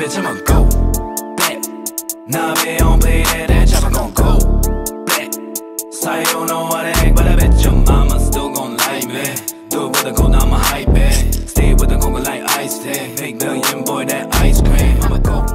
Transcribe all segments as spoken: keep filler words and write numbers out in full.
Bitch, I'ma go back. Nah, bitch, don't play that, that chopper gon' go back. Sorry, you don't know what to act, but I bet your mama still gon' like me. Do it with the cold, now I'ma hype it. Stay with the coca like ice tea. Big billion boy, that ice cream. I'ma go.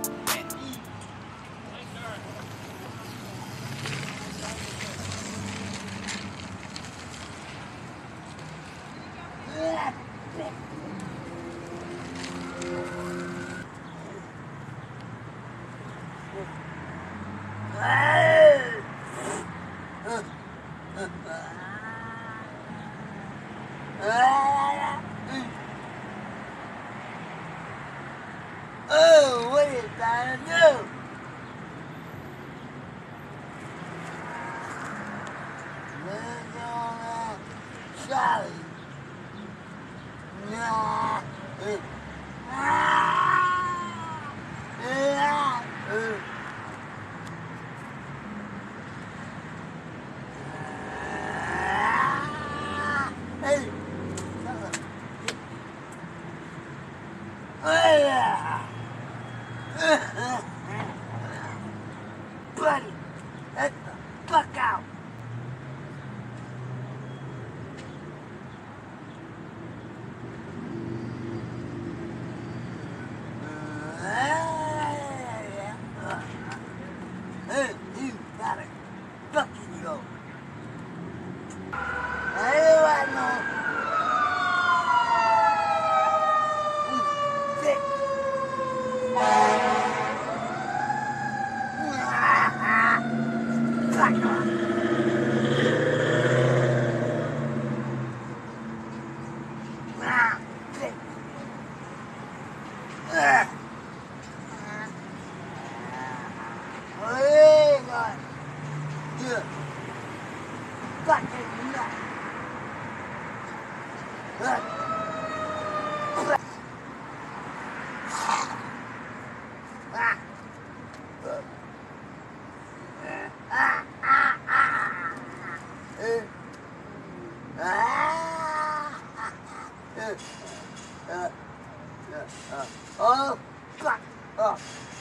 Oh, what is that to do? Where's all that Charlie? Nah. Hey. Buddy, get the fuck out. Hey, you gotta fucking go. I don't want no. Oh, fuck! Oh.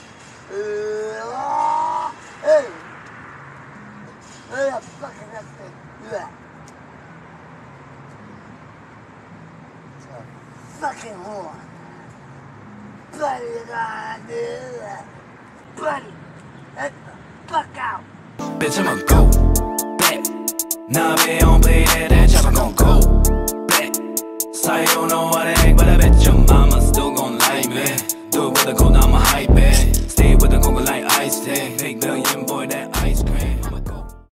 Uh, hey! Hey, I'm fucking that thing. Yeah. It's a fucking horn. Buddy, you gotta do that. Buddy, get the fuck out. Bitch, I'ma go back. Nah, bitch, don't play that, that chopper gon' go back. Sorry, you don't know what to act, but I bet your mama still gon' like me. Do it with the cold, now I'ma hype it. Stay with the coca like ice tea. Big billion boy, that ice cream.